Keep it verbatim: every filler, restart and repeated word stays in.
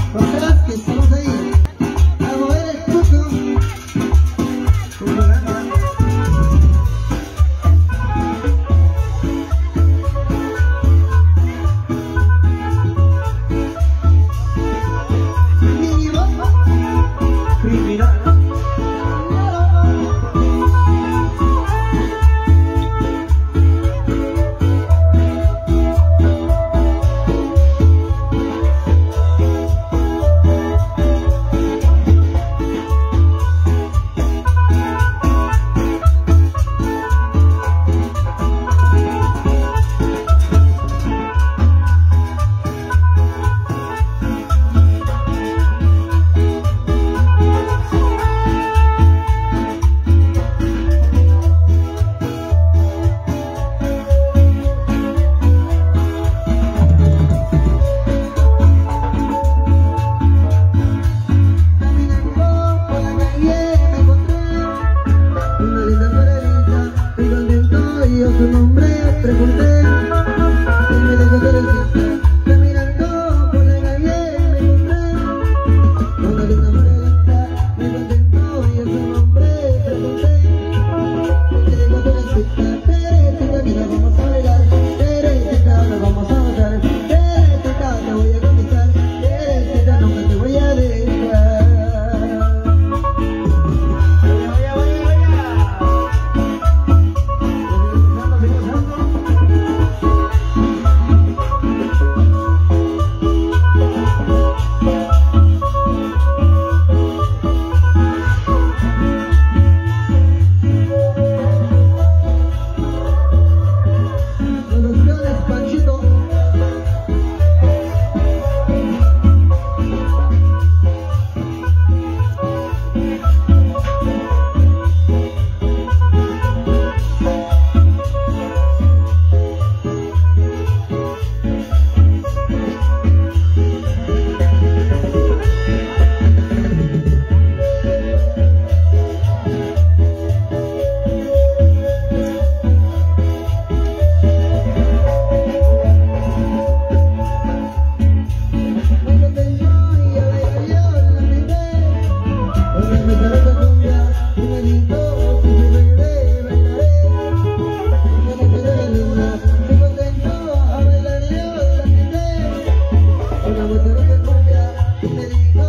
Ojalá que estamos ahí. A mover el cuco. Un programa. Criminal. Yo su nombre pregunté y me dejó de decir, caminando por la calle me encontré una linda morenita, me contentó y yo su nombre pregunté y me dejó de decir, Teresita que la vamos a bailar, Teresita la vamos a bailar, Teresita te voy a conquistar, Teresita nunca te voy a dejar. Me dijo